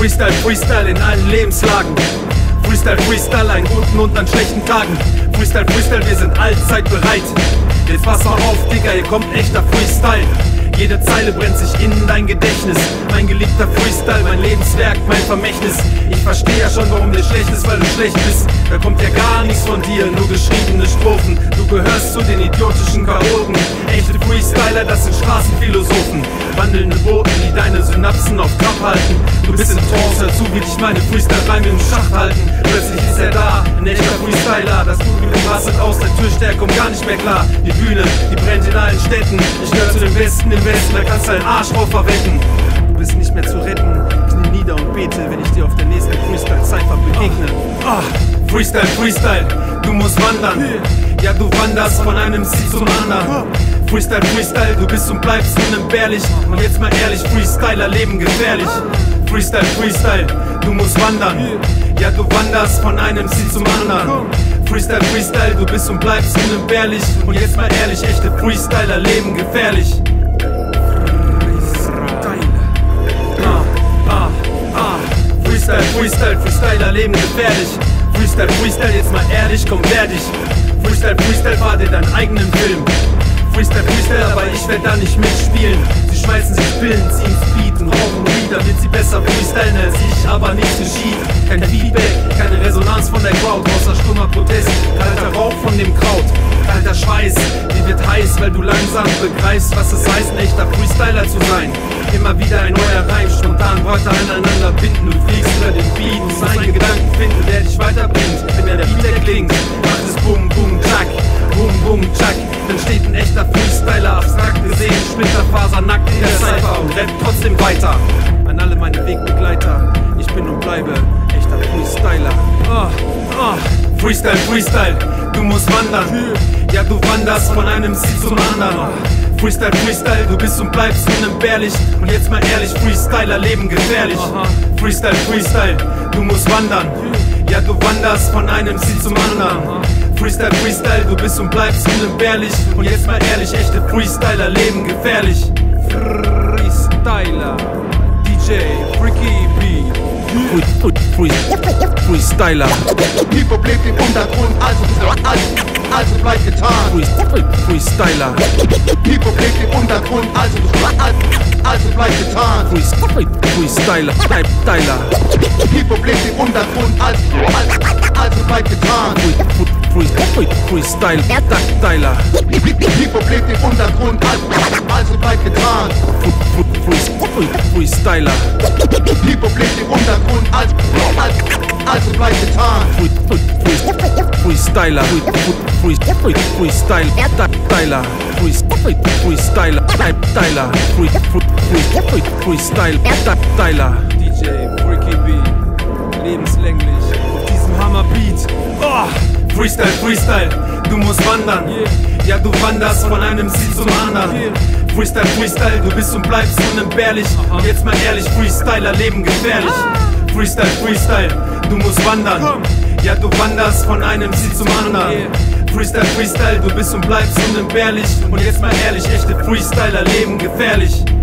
Freestyle, Freestyle in allen Lebenslagen. Freestyle, Freestyle an guten und an schlechten Tagen. Freestyle, Freestyle, wir sind allzeit bereit. Jetzt pass mal auf, Digga, hier kommt echter Freestyle. Jede Zeile brennt sich in dein Gedächtnis. Mein geliebter Freestyle, mein Lebenswerk, mein Vermächtnis. Ich verstehe ja schon, warum dir schlecht ist, weil du schlecht bist. Da kommt ja gar nichts von dir, nur geschriebene Strophen. Du gehörst zu den idiotischen Chaoten. Echte Freestyler, das sind Straßenphilosophen. Wandelnde Boten, die deine Synapsen auf Trab halten. Du bist in Trance, hör zu, wie dich meine Freestyle-Reime im Schacht halten. Plötzlich ist er da, ein echter Freestyler. Das Publikum rastet aus, der Türsteher kommt gar nicht mehr klar. Die Bühne, die brennt in allen Städten. Ich gehöre zu den Besten im Westen, da kannst du deinen Arsch drauf verwetten. Du bist nicht mehr zu retten, knie nieder und bete, wenn ich dir auf der nächsten Freestyle-Cypher begegne. Freestyle, Freestyle, du musst wandern. Ja, du wanderst von einem Ziel zum anderen. Freestyle, Freestyle, du bist und bleibst unentbehrlich. Und jetzt mal ehrlich, Freestyler leben gefährlich. Freestyle, Freestyle, du musst wandern. Ja, du wanderst von einem Ziel zum anderen. Freestyle, Freestyle, du bist und bleibst unentbehrlich. Und jetzt mal ehrlich, echte Freestyler leben gefährlich. Freestyle, Freestyle, Freestyler leben gefährlich. Freestyle, Freestyle, jetzt mal ehrlich, komm fertig. Freestyle, Freestyle, fahr dir deinen eigenen Film. Freestyle, Freestyle, aber ich werd da nicht mitspielen. Sie schmeißen sich Pillen, ziehen Speed und rauchen Weed, damit sie besser freestylen als ich, aber nichts geschieht. Kein Feedback, keine Resonanz von der Crowd, außer stummer Protest, kalter Rauch von dem Kraut. Kalter Schweiß, die wird heiß, weil du langsam begreifst, was es heißt, ein echter Freestyler zu sein. Immer wieder ein neuer Reim, spontan Wörter aneinander binden. Du fliegst über den Beat, musst einen Gedanken finden, der dich weiterbringt. Wenn der Beat klingt, macht es Bum, Bum, Tschak, Bum, Bum, Tschak. Dann steht ein echter Freestyler, abstrakt gesehen, Splitterfaser, nackt in der Cypher und rappt trotzdem weiter. An alle meine Wegbegleiter, ich bin und bleibe echter Freestyler. Freestyle, Freestyle, du musst wandern. Ja, du wanderst von einem Ziel zum anderen. Freestyle, Freestyle, du bist und bleibst unentbehrlich. Und jetzt mal ehrlich, Freestyler leben gefährlich. Freestyle, Freestyle, du musst wandern. Ja, du wanderst von einem Ziel zum anderen. Freestyle, Freestyle, du bist und bleibst unentbehrlich. Und jetzt mal ehrlich, echte Freestyler leben gefährlich. Freestyler, DJ Freaky B. Freestyler. Hip-Hop lebt im Untergrund, also bleibt getan. Freestyler. Hip-Hop lebt im Untergrund, also bleibt getan. Freestyler. Hip-Hop lebt im Untergrund, also bleibt getan. Freestyle. Hip-Hop lebt im Untergrund, also bleibt getan. Freestyler. Hip-Hop lebt im Untergrund, also bleibt getan. Freestyler. Freestyler. Freestyler. DJ Freaky B. Lebenslänglich auf diesem Hammerbeat. Freestyle, Freestyle, du musst wandern. Ja, du wanderst von einem Ziel zum anderen. Freestyle, Freestyle, du bist und bleibst unentbehrlich. Und jetzt mal ehrlich, Freestyler leben gefährlich. Freestyle, Freestyle, du musst wandern. Ja, du wanderst von einem Ziel zum anderen. Freestyle, Freestyle, du bist und bleibst unentbehrlich. Und jetzt mal ehrlich, echte Freestyler leben gefährlich.